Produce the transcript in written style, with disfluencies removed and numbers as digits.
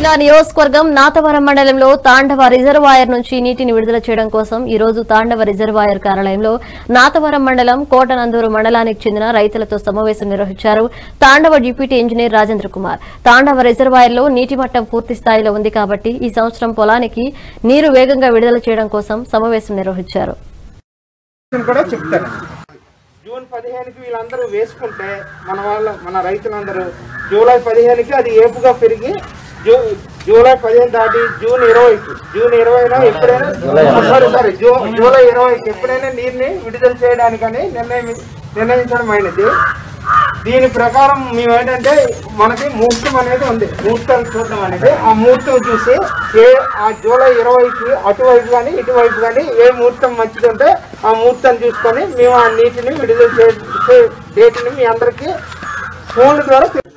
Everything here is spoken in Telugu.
జిల్లా నియోజకవర్గం నాతవరం మండలంలో తాండవ రిజర్వాయర్ నుంచి నీటిని విడుదల చేయడం కోసం ఈ రోజు తాండవ రిజర్వాయర్ కార్యాలయంలో నాతవరం మండలం కోటనందూరు మండలానికి చెందిన రైతులతో సమావేశం నిర్వహించారు. తాండవ డిప్యూటీ ఇంజనీర్ రాజేంద్ర కుమార్ తాండవ రిజర్వాయర్లో నీటి మట్టం పూర్తి స్థాయిలో ఉంది కాబట్టి ఈ సంవత్సరం పొలానికి నీరు వేగంగా విడుదల చేయడం కోసం సమావేశం నిర్వహించారు. జూన్ 15కి వీళ్ళందరూ వేసుకుంటే మన రైతులందరూ జూలై 15కి అది ఏపుగా పెరిగి జూలై 15 దాటి జూన్ 20న ఎప్పుడైనా జూలై 20కి ఎప్పుడైనా నీరుని విడుదల చేయడానికని నిర్ణయించడం అయినది. దీని ప్రకారం మేము ఏంటంటే మనకి ముహూర్తం అనేది ఉంది, ముహూర్తాలు చూడడం అనేది. ఆ ముహూర్తం చూసి ఆ జూలై 20కి అటువైపు కానీ ఇటువైపు కానీ ఏ ముహూర్తం మంచిది ఉంటే ఆ ముహూర్తాన్ని చూసుకొని మేము ఆ నీటిని విడుదల చేసే డేట్ని మీ అందరికీ ఫోన్ల ద్వారా